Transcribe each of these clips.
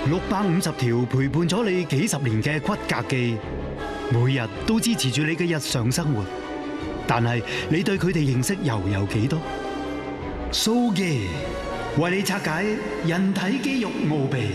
650條陪伴咗你幾十年嘅骨骼記，每日都支持住你嘅日常生活。但係你對佢哋認識又有幾多？So 記為你拆解人體肌肉奧秘。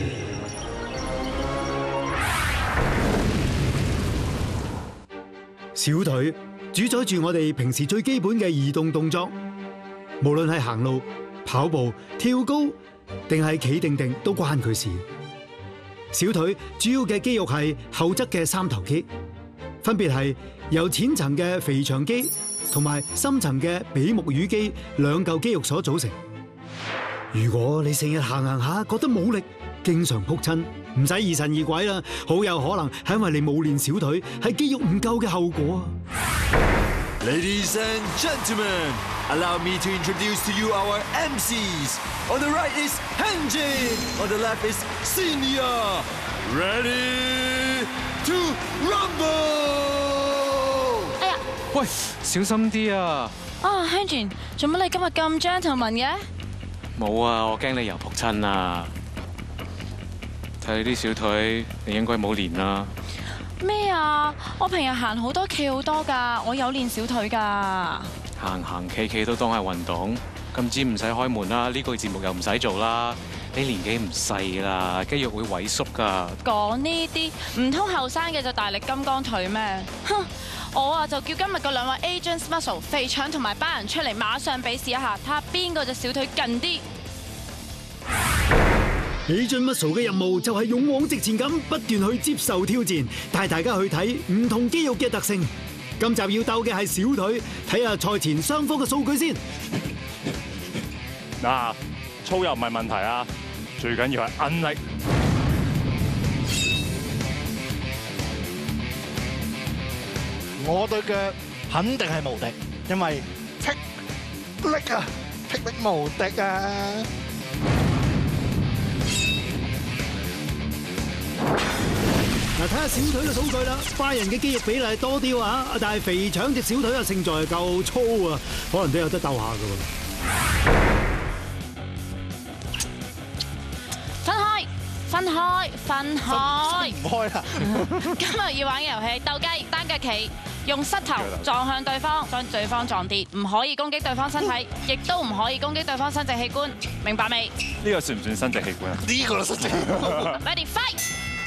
小腿主宰住我哋平時最基本嘅移動動作，無論係行路、跑步、跳高，定係企定定，都關佢事。小腿主要嘅肌肉係後側嘅三頭肌，分別係由淺層嘅腓腸肌同埋深層嘅比目魚肌兩嚿肌肉所組成。如果你成日行下覺得冇力，經常撲親，唔使疑神疑鬼啦，好有可能係因為你冇練小腿，係肌肉唔夠嘅後果。 Ladies and gentlemen, allow me to introduce to you our MCs. On the right is Hanjin, on the left is Senior. Ready to rumble! 哎呀， 喂，小心啲啊！ 啊 ，Hanjin，做乜你今日咁 gentleman 嘅？ 冇啊，我驚你又撲親啊！睇你啲小腿，你應該冇練啦。 咩啊？我平日行好多企好多㗎，我有練小腿㗎。 行企都當係運動，今朝唔使開門啦，呢個節目又唔使做啦。你年紀唔細啦，肌肉會萎縮㗎。 講呢啲，唔通後生嘅就大力金剛腿咩？哼！我啊就叫今日嗰兩位 Agents Muscle 肥腸同埋班人出嚟，馬上比試一下，睇下邊個隻小腿近啲。 Agent Muscle 嘅任務就係勇往直前咁不斷去接受挑戰，帶大家去睇唔同肌肉嘅特性。今集要鬥嘅係小腿，睇下賽前雙方嘅數據先。 嗱，粗又唔係問題啊，最緊要係韌力。 我對腳肯定係無敵，因為霹力啊，霹力無敵啊！ 嗱，睇下小腿嘅數據啦，拜仁嘅肌肉比例多啲啊，但係肥腸隻小腿啊勝在係夠粗啊，可能都有得鬥下噶喎。 分開！ 唔開啦！ 今日要玩嘅遊戲鬥雞，單腳企，用膝頭撞向對方，將對方撞跌，唔可以攻擊對方身體，亦都唔可以攻擊對方生殖器官，明白未？ 呢個算唔算生殖器官啊？ 呢個都生殖器官。 Ready fight！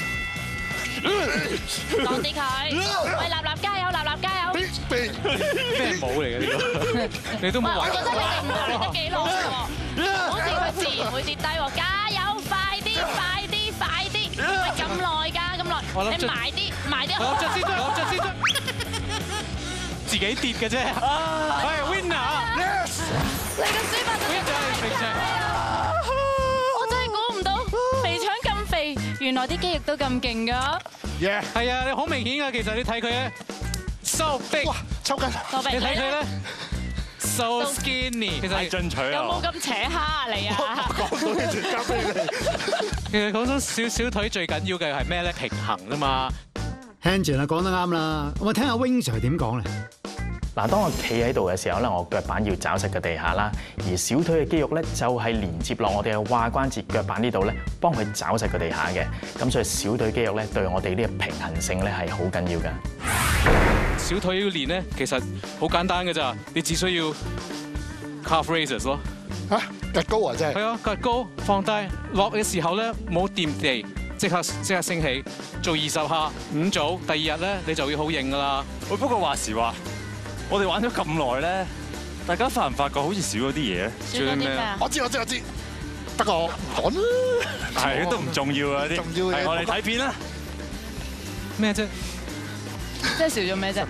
撞跌佢！喂，立加油！加油！ 咩舞嚟嘅呢個？你都冇玩。 我覺得你哋唔係得幾耐喎，好似佢自然會跌低喎，加油！快啲！喂，咁耐㗎，咁耐，你埋啲。 我着先得，自己跌嘅啫。係 winner！Yes！ 你個書法真係肥腸我真係估唔到肥腸咁肥，原來啲肌肉都咁勁㗎。 係啊，你好明顯㗎，其實你睇佢咧 ，so big， 哇，抽筋！ 你睇佢咧 ，so skinny， 其實進取啊！ 有冇咁扯蝦啊你啊？ 講到呢條交俾你。 其實講咗小腿最緊要嘅係咩咧？平衡啫嘛。 Hanjin 啊，講得啱啦，我聽下 Wing Sir 點講咧。 嗱，當我企喺度嘅時候咧，我腳板要抓實個地下啦，而小腿嘅肌肉咧就係連接落我哋嘅踝關節腳板呢度咧，幫佢抓實個地下嘅。咁所以小腿肌肉咧對我哋呢個平衡性咧係好緊要㗎。 小腿要練咧，其實好簡單㗎咋，你只需要 calf raises 咯。 嚇，趌高啊，真係。 係啊，趌高放低，落嘅時候咧冇掂地，即刻升起，做20下5組，第二日咧你就會好型㗎啦。 喂，不過話時話，我哋玩咗咁耐咧，大家發唔發覺好似少咗啲嘢咧？ 少咗啲咩啊？ 我知，不過講啦。 係都唔重要啊啲。 重要嘅係我哋睇片啦。 咩啫？ 即係少咗咩啫？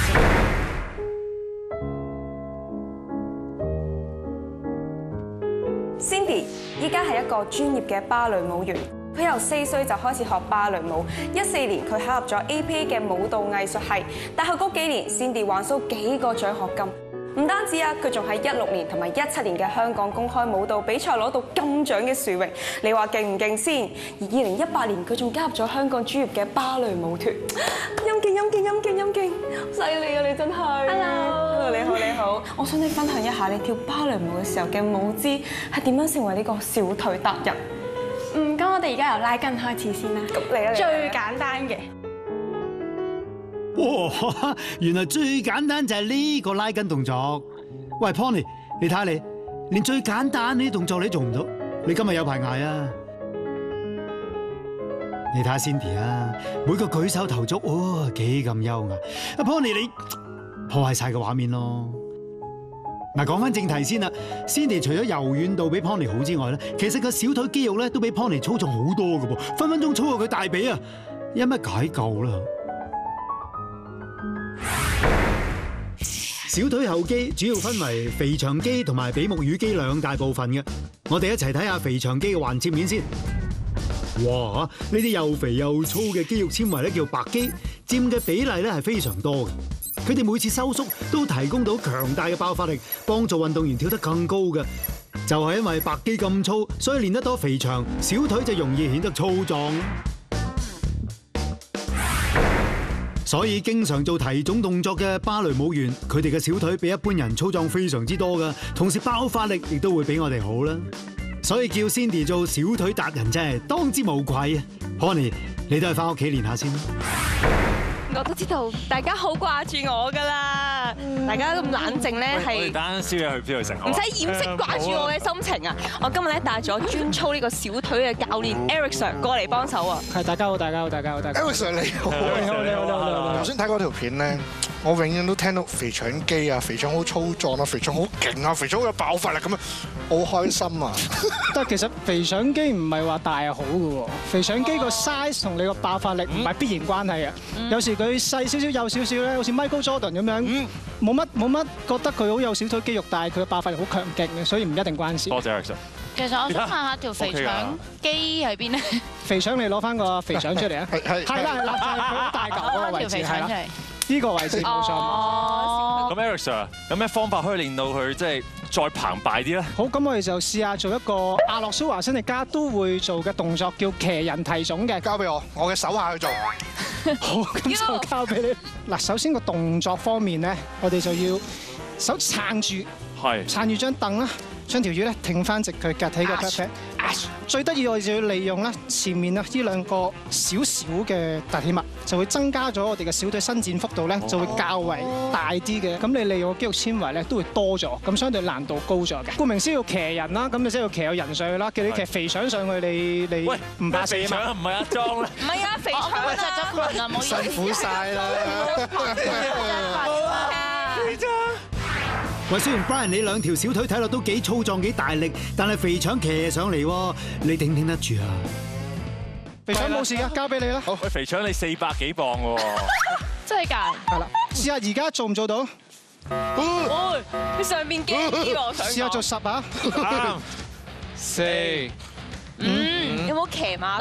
Cindy 依家係一個專業嘅芭蕾舞員，佢由4歲就開始學芭蕾舞。14年佢考入咗 APA 嘅舞蹈藝術系，但係嗰幾年 Cindy 橫掃幾個獎學金。唔單止啊，佢仲喺16年同埋17年嘅香港公開舞蹈比賽攞到金獎嘅殊榮。你話勁唔勁先？而2018年佢仲加入咗香港專業嘅芭蕾舞團。陰勁，犀利啊！你真係。Hello， 你好。我想你分享一下你跳芭蕾舞嘅時候嘅舞姿係點樣成為呢個小腿達人。 咁我哋而家由拉筋開始先啦。 嚟啊！ 最簡單嘅。 哇！原來最簡單就係呢個拉筋動作。喂 Pony， 你睇下你，連最簡單呢啲動作你做唔到，你今日有排捱啊！你睇下 Cindy 啊，每個舉手投足，哇，幾咁優雅。阿 Pony 你破壞晒個畫面咯。嗱，講翻正題先啦。Cindy 除咗柔軟度比 Pony 好之外咧，其實個小腿肌肉咧都比 Pony 粗壯好多㗎噃，分分鐘粗過佢大髀啊！有乜解救啦？小腿後肌主要分為腓腸肌同埋比目魚肌兩大部分嘅。我哋一齊睇下腓腸肌嘅橫切面先。哇！呢啲又肥又粗嘅肌肉纖維咧叫白肌，佔嘅比例咧係非常多嘅。佢哋每次收縮都提供到強大嘅爆發力，幫助運動員跳得更高嘅。就係因為白肌咁粗，所以練得多肥腸，小腿就容易顯得粗壯。所以經常做提重動作嘅芭蕾舞員，佢哋嘅小腿比一般人粗壯非常之多㗎，同時爆發力亦都會比我哋好啦。所以叫 Cindy 做小腿達人真係當之無愧啊 ！Pony， 你都係翻屋企練下先。 我都知道大家好掛住我㗎啦，大家咁冷靜咧係。 我哋單宵夜去邊度食好？ 唔使掩飾掛住我嘅心情啊！我今日咧帶咗專操呢個小腿嘅教練 Eric Sir 過嚟幫手啊！ 係，大家好，大家好，大家好，大家好。Eric Sir 你好，你好，你好，你好。頭先睇嗰條片咧，我永遠都聽到肥腸肌啊，肥腸好粗壯啊，肥腸好勁啊，肥腸好有爆發力咁樣，好開心啊！但係其實肥腸肌唔係話大係好嘅喎，肥腸肌個 size 同你個爆發力唔係必然關係嘅。有時佢細少少、幼少少咧，好似 Michael Jordan 咁樣，冇乜覺得佢好有小腿肌肉，但係佢嘅爆發力好強勁嘅，所以唔一定關事。 多謝 Eric Sir。 其實我想問下條肥腸肌喺邊咧？ 肥腸你攞翻個肥腸出嚟啊！係啦，就係佢好大嚿嗰個位置係啦。呢個位置冇錯。 咁 Eric Sir 有咩方法可以練到佢即係再澎湃啲咧？ 好，咁我哋就試下做一個阿諾舒華辛力加都會做嘅動作，叫騎人提踵嘅。交俾我嘅手下去做。好，咁就交俾你。嗱，首先個動作方面咧，我哋就要手撐住，撐住張凳啦，將條腰咧挺翻直佢，夾起個 pat pat。最得意我哋就要利用咧前面啊呢兩個少少嘅凸起物，就會增加咗我哋嘅小腿伸展幅度咧，就會較為大啲嘅。咁你利用個肌肉纖維咧都會多咗，咁相對難度高咗嘅。顧名思義要騎人啦，咁你即係要騎有人上去啦。叫你騎肥腸上去，你唔怕死啊嘛？ 唔係阿莊咧？ 唔係啊，肥腸啊！ 窒咗棍啊，唔好意思。 辛苦晒啦！ 喂，雖然 Brian 你兩條小腿睇落都幾粗壯幾大力，但係肥腸騎上嚟喎，你頂唔頂得住啊？ 肥腸冇事㗎，交俾你啦。好， 喂，肥腸你400幾磅喎。 真係㗎？ 係啦，試下而家做唔做到？ 你上邊驚啲喎，我想。 試下做10啊 ！5、4、 5，有冇騎馬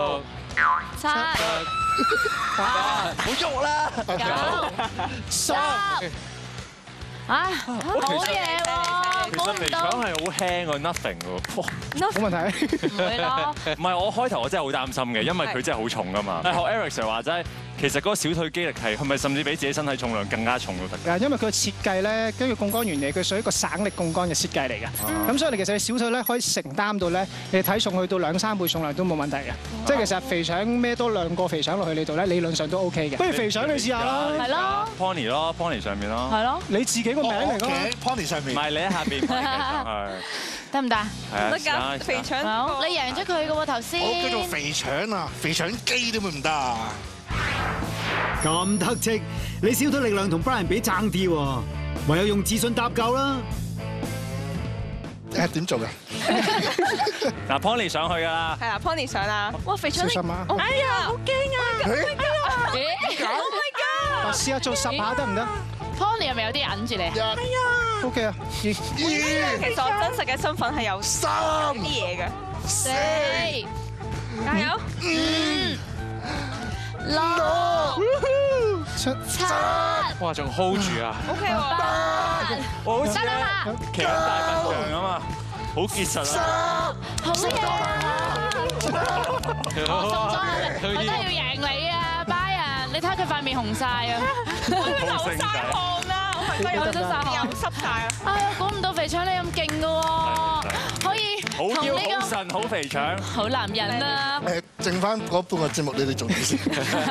6、7、8， 好喐啦 ！9、10。啊，好嘢喎！ 其實肥腸係好輕喎 ，nothing 喎。 冇問題。 唔會咯。 唔係我開頭我真係好擔心嘅，因為佢真係好重㗎嘛。但係學 Eric Sir 話齋，其實嗰個小腿肌力係咪甚至比自己身體重量更加重都得？ 因為佢嘅設計咧，根據槓桿原理，佢屬於一個省力槓桿嘅設計嚟嘅。咁所以你其實你小腿咧可以承擔到咧，你體重去到2、3倍重量都冇問題嘅。即係其實肥腸孭多2個肥腸落去你度咧，理論上都 OK 嘅。不如肥腸你試下啦。 係咯。 Pony 咯 ，Pony 上面咯。 係咯。 你自己個名嚟㗎嘛 ？Pony 上面。唔係你喺下邊。係。 得唔得？ 唔得㗎，肥腸。 好，你贏咗佢嘅喎頭先。 我叫做肥腸啊，肥腸肌點會唔得啊？ 咁得戚，你小腿力量同 Brian 比爭啲喎，唯有用自信搭救啦。 點做㗎？ 嗱 ，Pony 上去㗎啦。 係啦 ，Pony 上啦。哇，肥腸你， 小心啊！ 哎呀，好驚啊 ！Oh my god！Oh my god！ 試下做10下得唔得 ？Pony 係咪有啲忍住你？ 係啊。OK 啊。 其實我真實嘅身份係有3啲嘢嘅。 4， 加油 ！5、6、7， 哇，仲 hold 住啊 ！OK 喎。 我好似得啦， 騎緊大笨象啊嘛，好結實啊！ 好嘢啊！我送咗你，我真係要贏你啊，Brian！你睇下佢塊面紅晒啊， 流晒汗啦，我係有咗曬汗，又濕晒啊！ 哎呀，估唔到肥腸你咁勁㗎喎，可以同呢個人好肥腸， 好男人啦。 剩翻嗰半個節目你哋做嘢先。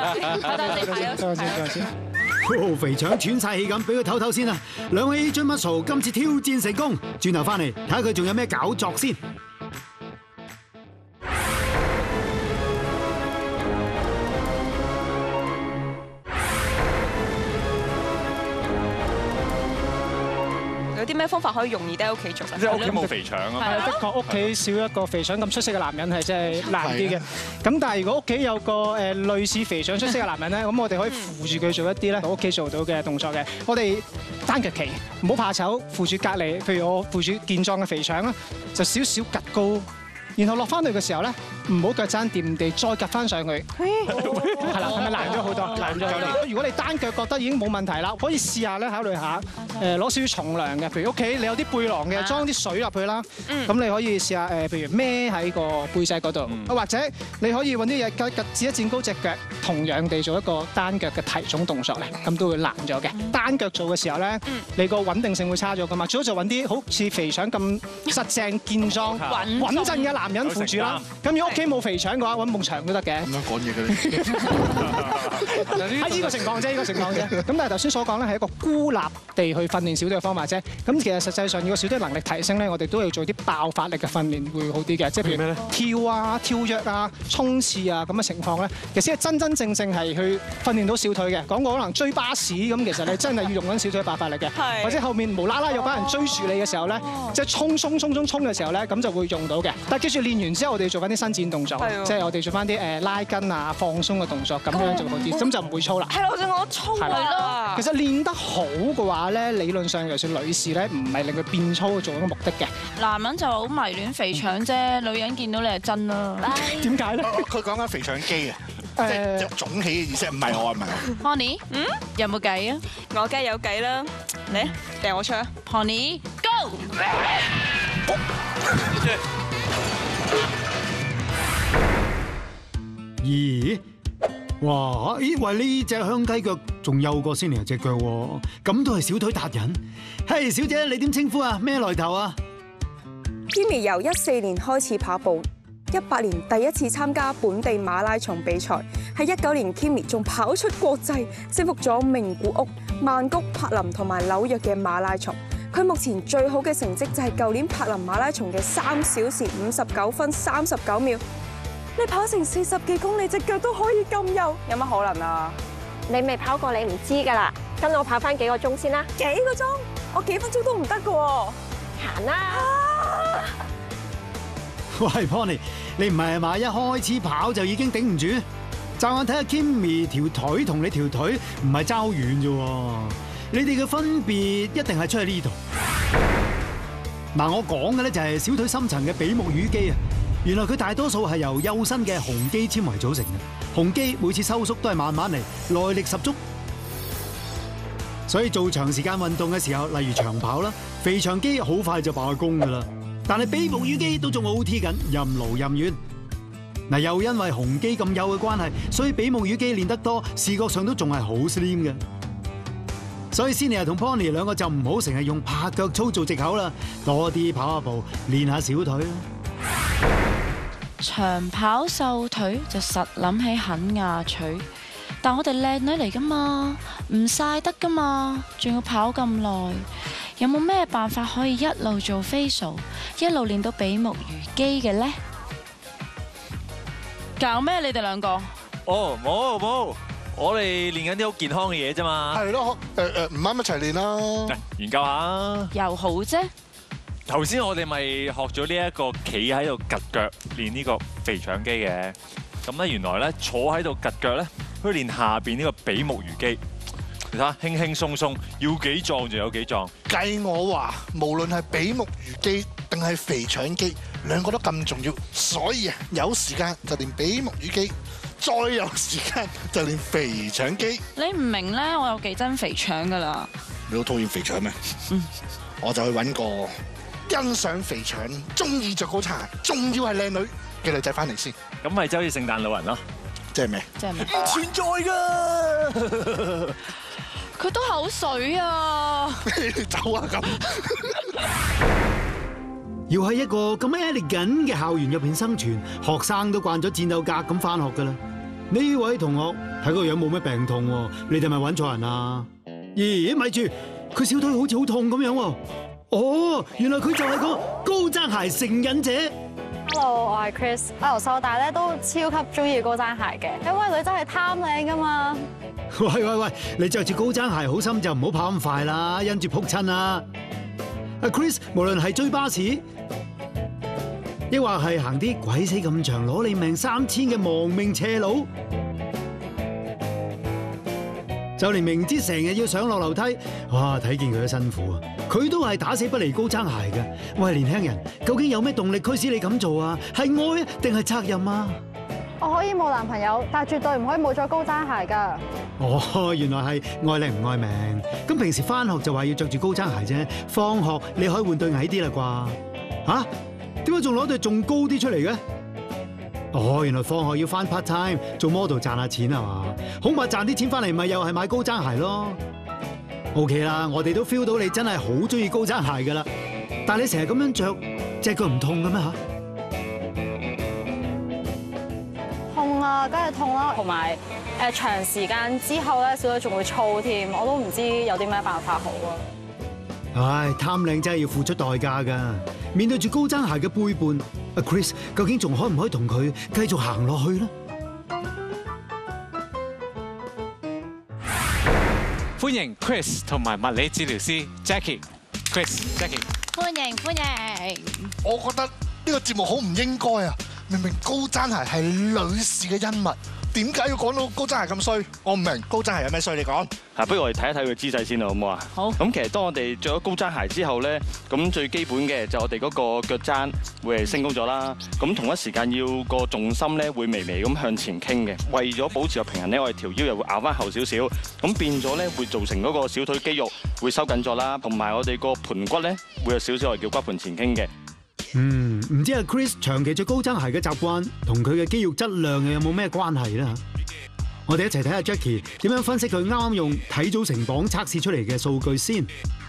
肥腸喘晒氣咁，俾佢唞唞先啊！兩位 Agent Muscle 今次挑戰成功，轉頭翻嚟睇下佢仲有咩搞作先。 有啲咩方法可以容易啲喺屋企做咧？ 即係屋企冇肥腸啊！ 係的確屋企少一個肥腸咁出色嘅男人係真係難啲嘅。咁但係如果屋企有個類似肥腸出色嘅男人咧，咁我哋可以扶住佢做一啲咧屋企做到嘅動作嘅。我哋單腳企，唔好怕醜，扶住隔離。譬如我扶住健壯嘅肥腸啦，就少少趌高，然後落翻去嘅時候咧，唔好腳踭掂地，再趌翻上去。係啦，係咪難咗好多？難咗好多。如果你單腳覺得已經冇問題啦，可以試下咧，考慮下攞少少重量嘅，譬如屋企你有啲背囊嘅，裝啲水入去啦。咁你可以試下譬如孭喺個背脊嗰度，或者你可以揾啲嘢趌一墊高隻腳，同樣地做一個單腳嘅提踵動作咧，咁都會難咗嘅。單腳做嘅時候咧，你個穩定性會差咗噶嘛。最好就揾啲好似肥腸咁實淨健壯、穩陣嘅男人扶住啦。咁如果屋企冇肥腸嘅話，揾埲牆都得嘅。 咁樣講嘢嘅咧。 喺呢個情況啫，呢個情況啫。咁但係頭先所講咧係一個孤立地去訓練小腿嘅方法啫。咁其實實際上，如果小腿能力提升咧，我哋都要做啲爆發力嘅訓練會好啲嘅。即係譬如跳啊、跳躍啊、衝刺啊咁嘅情況咧，其實先係真正係去訓練到小腿嘅。講過可能追巴士咁，其實你真係要用緊小腿爆發力嘅。或者後面無啦啦有班人追住你嘅時候咧，即係衝嘅時候咧，咁就會用到嘅。但係記住練完之後，我哋要做翻啲伸展動作，即係我哋做翻啲拉筋啊、放鬆嘅動作，咁樣就好啲，咁就唔會操啦。 係咯，我想講操係咯。 其實練得好嘅話咧，理論上就算女士咧，唔係令佢變粗做一個目的嘅。 男人就好迷戀肥腸啫，女人見到你係真啦。 點解咧？ 佢講緊肥腸肌啊，即係腫起嘅意思，唔係我，唔係我。 Pony，有冇計啊？ 我梗係有計啦，嚟掟我出啊 ！Pony Go！ 咦？哇！咦？喂，呢隻香雞腳仲幼過先嚟隻腳喎，咁都係小腿達人。嘿，小姐，你點稱呼啊？咩來頭啊 Kimmy 由14年開始跑步，18年第一次參加本地馬拉松比賽，喺19年 Kimmy 仲跑出國際，征服咗名古屋、曼谷、柏林同埋紐約嘅馬拉松。佢目前最好嘅成績就係舊年柏林馬拉松嘅3小時59分39秒。你跑成40幾公里，隻腳都可以咁幼，有乜可能啊？ 你未跑過，你唔知㗎啦。跟我跑翻幾個鐘先啦。 幾個鐘？我幾分鐘都唔得㗎喎。 行啦。 喂 ，Pony， 你唔係嘛？一開始跑就已經頂唔住？驟眼睇下 Kimmy 條腿同你條腿唔係爭好遠啫喎。你哋嘅分別一定係出喺呢度。嗱，我講嘅咧就係小腿深層嘅比目魚肌啊。原來佢大多數係由幼身嘅紅肌纖維組成嘅，紅肌每次收縮都係慢慢嚟，耐力十足。所以做長時間運動嘅時候，例如長跑啦，肥腸肌好快就罷工噶啦。但係比目魚肌都仲 OT 緊，任勞任怨。嗱，又因為紅肌咁幼嘅關係，所以比目魚肌練得多，視覺上都仲係好 slim 嘅。所以 Celia 同 Pony 兩個就唔好成日用拍腳操做藉口啦，多啲跑下步，練下小腿啦。 長跑瘦腿就實諗起肯亞取，但我哋靚女嚟噶嘛，唔晒得噶嘛，仲要跑咁耐，有冇咩辦法可以一路做 facial， 一路練到比目魚肌嘅呢？搞咩？你哋兩個？ 哦，冇，我哋練緊啲好健康嘅嘢啫嘛。 係咯，唔啱一齊練啦。 研究下。 又好啫。 頭先我哋咪學咗呢一個企喺度趌腳練呢個肥腸肌嘅，咁咧原來咧坐喺度趌腳咧，可以練下邊呢個比目魚肌。你睇下，輕輕鬆鬆，要幾壯就有幾壯。 計我話，無論係比目魚肌定係肥腸肌，兩個都咁重要，所以啊，有時間就練比目魚肌，再有時間就練肥腸肌。 你唔明咧，我有幾憎肥腸噶啦。 你好討厭肥腸咩？我就去揾個欣賞肥腸、中意着高踭鞋，仲要係靚女嘅女仔翻嚟先。 咁咪就好似聖誕老人咯。 即係咩？ 即係咩？ 唔存在㗎。 佢都口水啊！ 走啊咁！ 要喺一個咁 elegant 嘅校園入邊生存，學生都慣咗戰鬥格咁翻學噶啦。呢位同學睇個樣冇咩病痛喎，你哋咪揾錯人啊？咦，咪住，佢小腿好似好痛咁樣喎。哦，原來佢就係個高踭鞋成癮者。 Hello， 我係 Chris， 我由細到大咧都超級中意高踭鞋嘅，因為女仔係貪靚噶嘛。 喂，你着住高踭鞋好心就唔好跑咁快啦，因住仆親啦。阿 Chris 無論係追巴士，抑或係行啲鬼死咁長攞你命3000嘅亡命斜路，就連明知成日要上落樓梯，哇！睇見佢都辛苦啊，佢都係打死不離高踭鞋嘅。喂，年輕人，究竟有咩動力驅使你咁做啊？係愛定係責任啊？ 我可以冇男朋友，但係絕對唔可以冇咗高踭鞋㗎。 哦，原來係愛靚唔愛命。咁平時返學就話要着住高踭鞋啫，放學你可以換對矮啲啦啩？嚇？點解仲攞對仲高啲出嚟嘅？哦，原來放學要返 part time 做 model 賺下錢係嘛？恐怕賺啲錢返嚟咪又係買高踭鞋咯。OK 啦，我哋都 feel 到你真係好中意高踭鞋㗎啦。但係你成日咁樣着，隻腳唔痛嘅咩嚇？ 痛啊，梗係痛啦，同埋長時間之後咧，小腿仲會粗添，我都唔知有啲咩辦法好啊。 唉，貪靚真係要付出代價㗎。面對住高踭鞋嘅背叛，阿 Chris 究竟仲可唔可以同佢繼續行落去呢？ 歡迎 Chris 同埋物理治療師 Jackie。Chris、Jackie， 歡迎。 我覺得呢個節目好唔應該啊！明明高踭鞋係女士嘅恩物，點解要講到高踭鞋咁衰？我唔明高踭鞋有咩衰？你講。 不如我哋睇一睇佢姿勢先啦，好唔好啊？好。咁其實當我哋着咗高踭鞋之後咧，咁最基本嘅就我哋嗰個腳踭會係升高咗啦。咁同一時間要個重心咧會微微咁向前傾嘅，為咗保持個平衡咧，我哋條腰又會拗翻後少少，咁變咗咧會造成嗰個小腿肌肉會收緊咗啦，同埋我哋個盤骨咧會有少少我哋叫骨盤前傾嘅。 唔知阿 Chris 長期着高踭鞋嘅習慣同佢嘅肌肉質量又有冇咩關係咧？我哋一齊睇下 Jackie 點樣分析佢啱啱用體組成磅測試出嚟嘅數據先。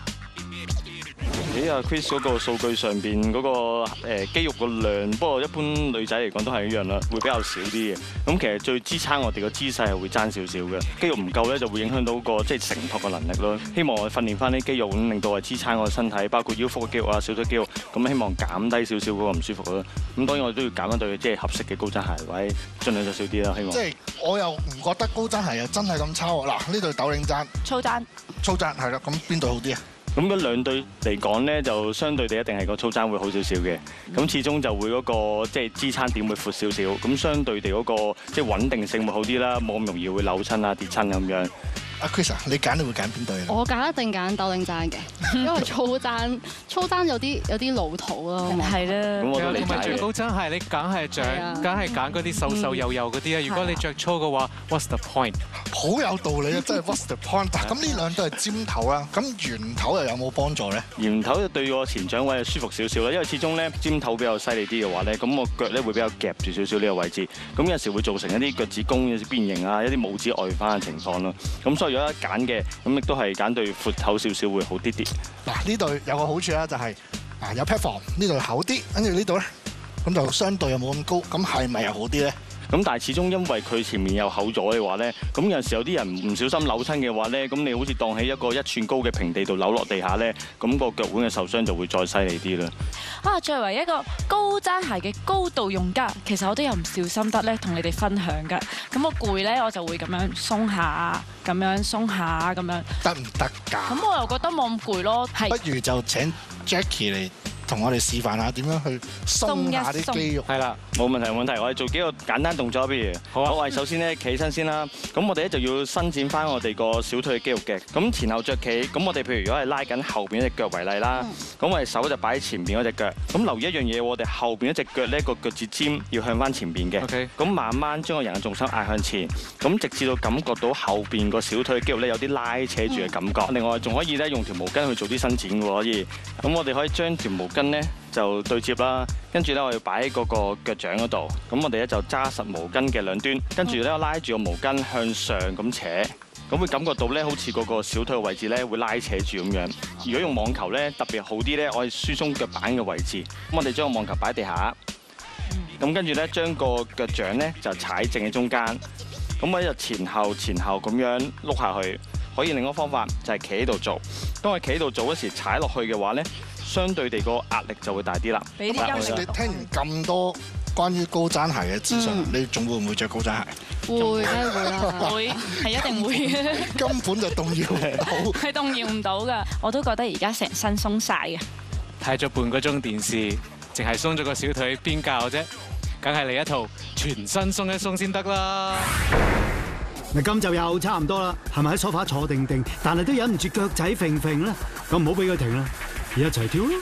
喺阿 Chris 嗰個數據上邊嗰個肌肉個量，不過一般女仔嚟講都係一樣啦，會比較少啲嘅。咁其實最支撐我哋個姿勢係會爭少少嘅，肌肉唔夠咧就會影響到個即係承托嘅能力咯。希望我哋訓練翻啲肌肉，咁令到我哋支撐我嘅身體，包括腰腹嘅肌肉啊、小腿肌肉，咁希望減低少少嗰個唔舒服咯。咁當然我哋都要揀一對即係合適嘅高踭鞋位，盡量就少啲啦。希望。即係我又唔覺得高踭鞋又真係咁差喎。嗱，呢對斗領踭， 粗踭係啦。咁邊對好啲啊？ 咁嗰兩對嚟講咧，就相對地一定係個粗踭會好少少嘅。咁始終就會嗰個即係支撐點會闊少少，咁相對地嗰個即係穩定性會好啲啦，冇咁容易會扭親啊、跌親咁樣。 阿 Chris 你揀你會揀邊對啊？ 我揀一定揀斗領踭嘅，因為粗踭有啲老土咯。 係啦。 咁我都理解嘅。高踭鞋你梗係揀嗰啲瘦瘦幼幼嗰啲啊！如果你着粗嘅話 ，what's the point？ 好有道理啊！真係 what's the point？ 咁呢兩對係尖頭啦，咁圓頭又有冇幫助咧？ 圓頭就對個前掌位舒服少少啦，因為始終咧尖頭比較犀利啲嘅話咧，咁我腳咧會比較夾住少少呢個位置，咁有時會造成一啲腳趾公有啲變形啊，一啲拇指外翻嘅情況咯。咁所以如果一揀嘅，咁亦都係揀對闊頭少少會好啲啲。 嗱，呢對有個好處啦，就係有 platform，呢度厚啲，跟住呢度咧，咁就相對又冇咁高，咁係咪又好啲咧？ 咁但係始終因為佢前面又厚咗嘅話咧，咁有陣時有啲人唔小心扭親嘅話咧，咁你好似當喺一個1寸高嘅平地度扭落地下咧，咁個腳腕嘅受傷就會再犀利啲啦。 作為一個高踭鞋嘅高度用家，其實我都有唔少心得咧，同你哋分享㗎。咁我攰咧，我就會咁樣鬆下，咁樣鬆下，咁樣。 得唔得㗎？ 咁我又覺得冇咁攰咯。 不如就請 Jackie 嚟同我哋示範下點樣去鬆下啲肌肉。 係啦，冇問題冇問題，我哋做幾個簡單動作，不如好啊。我哋首先咧企起身先啦，咁我哋咧就要伸展翻我哋個小腿嘅肌肉嘅。咁前後着企，咁我哋譬如如果係拉緊後邊一隻腳為例啦，咁我哋手就擺喺前邊嗰隻腳。咁留意一樣嘢，我哋後邊一隻腳咧個腳趾尖要向翻前邊嘅。OK。咁慢慢將個人嘅重心壓向前，咁直至到感覺到後邊個小腿嘅肌肉咧有啲拉扯住嘅感覺。另外仲可以咧用條毛巾去做啲伸展嘅喎，可以。咁我哋可以將條毛巾咧就對接啦，跟住咧我要擺喺嗰個腳掌嗰度，咁我哋咧就揸實毛巾嘅兩端，跟住咧我拉住個毛巾向上咁扯， 咁會感覺到咧好似嗰個小腿嘅位置咧會拉扯住咁樣。如果用網球咧特別好啲咧，我哋輸鬆腳板嘅位置。咁我哋將個網球擺喺地下，咁跟住咧將個腳掌咧就踩正喺中間。咁我就前後咁樣碌下去。可以另一個方法就係企喺度做。當我企喺度做嗰時踩落去嘅話咧，相對地個壓力就會大啲啦。 你聽完咁多關於高踭鞋嘅資訊，你仲會唔會着高踭鞋？ 會，梗係會啦，會係一定會嘅。 根本就動搖唔到， 係動搖唔到㗎。我都覺得而家成身鬆晒嘅。 睇咗半個鐘電視，淨係鬆咗個小腿，邊教啫？梗係嚟一套全身鬆一鬆先得啦。 嗱，今集又差唔多啦，係咪喺梳化坐定定，但係都忍唔住腳仔揈揈咧？咁唔好俾佢停啦，而一齊跳咯！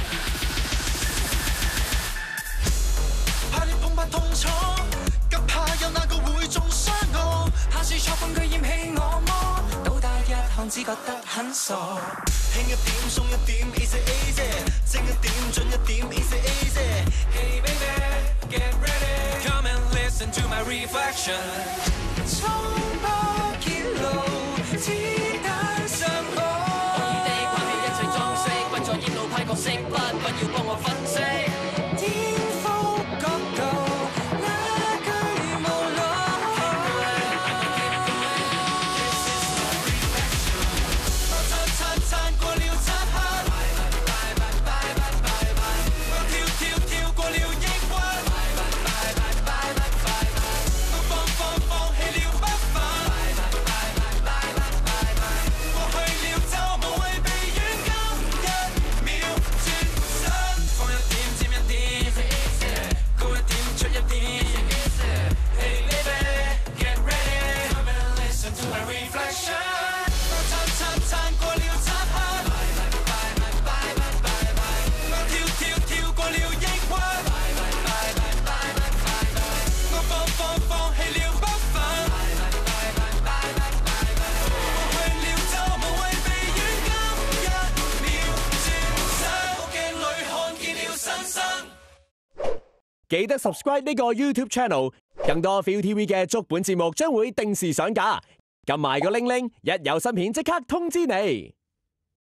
怕你碰不痛楚，急怕有哪個會中傷我？下次錯碰佢嫌棄我麼？倒打一看只覺得很傻。輕一點，鬆一點 ，easy easy， 精一點，準一點 ，easy easy。Hey baby，get ready，come and listen to my reflection。衝破結路，子彈上岸。可以的，關掉一切裝飾，不再演老派角色，不要幫我分析。顛覆角度，拉鋸無路。撐過了漆黑，我跳過了抑鬱。 記得 subscribe 呢個 YouTube channel， 更多 ViuTV 嘅足本節目將會定時上架，撳埋個鈴鈴，一有新片即刻通知你。